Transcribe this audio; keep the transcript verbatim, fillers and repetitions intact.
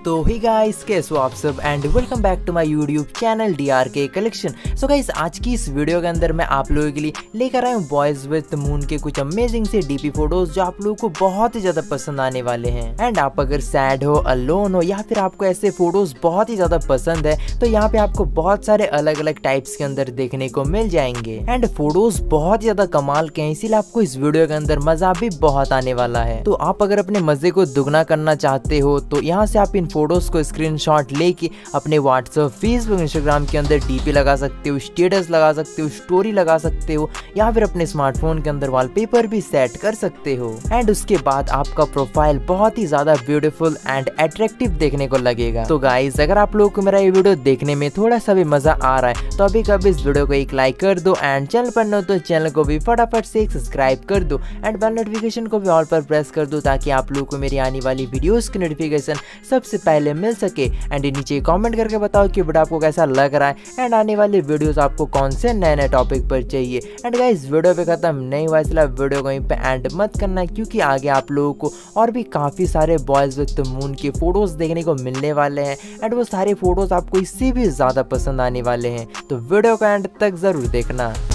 तो ही गाइस, कैसे हो आप सब and welcome back to my YouTube channel D R K collection. So guys, आज की इस वीडियो के अंदर मैं आप लोगों के लिए लेकर आया हूँ बॉयज विद मून के कुछ अमेजिंग से डीपी फोटोज जो आप लोगों को बहुत ही ज्यादा पसंद आने वाले हैं। एंड आप अगर सैड हो, अलोन हो या फिर आपको ऐसे फोटोज बहुत ही ज्यादा पसंद है तो यहाँ पे आपको बहुत सारे अलग अलग टाइप्स के अंदर देखने को मिल जाएंगे। एंड फोटोज बहुत ही ज्यादा कमाल के हैं, इसीलिए आपको इस वीडियो के अंदर मजा भी बहुत आने वाला है। तो आप अगर अपने मजे को दुगना करना चाहते हो तो यहाँ से आप इन फोटोज को स्क्रीनशॉट लेके अपने व्हाट्सएप, फेसबुक, इंस्टाग्राम के अंदर डीपी लगा सकते हो, स्टेटस लगा सकते हो, स्टोरी लगा सकते हो या फिर अपने स्मार्टफोन के अंदर वॉलपेपर भी सेट कर सकते हो। एंड उसके बाद आपका प्रोफाइल बहुत ही ज्यादा ब्यूटीफुल एंड अट्रैक्टिव देखने को लगेगा। तो गाइस, अगर आप लोगों को मेरा ये वीडियो देखने में थोड़ा सा भी मजा आ रहा है तो अभी कभी इस वीडियो को एक लाइक कर दो एंड चैनल पर न हो तो चैनल को भी फटाफट से एक सब्सक्राइब कर दो एंड बेल नोटिफिकेशन को भी ऑल पर प्रेस कर दो ताकि आप लोगों को मेरी आने वाली वीडियोस की नोटिफिकेशन सबसे पहले मिल सके। एंड नीचे कमेंट करके बताओ कि वीडियो आपको कैसा लग रहा है एंड आने वाली वीडियोस आपको कौन से नए नए टॉपिक पर चाहिए। एंड गाइस, वीडियो पे खत्म नहीं हुआ इसलिए वीडियो को यहीं पे एंड मत करना क्योंकि आगे आप लोगों को और भी काफी सारे बॉयज विद मून के फोटोज देखने को मिलने वाले हैं एंड वो सारे फोटोज आपको इससे भी ज्यादा पसंद आने वाले हैं। तो वीडियो को एंड तक जरूर देखना।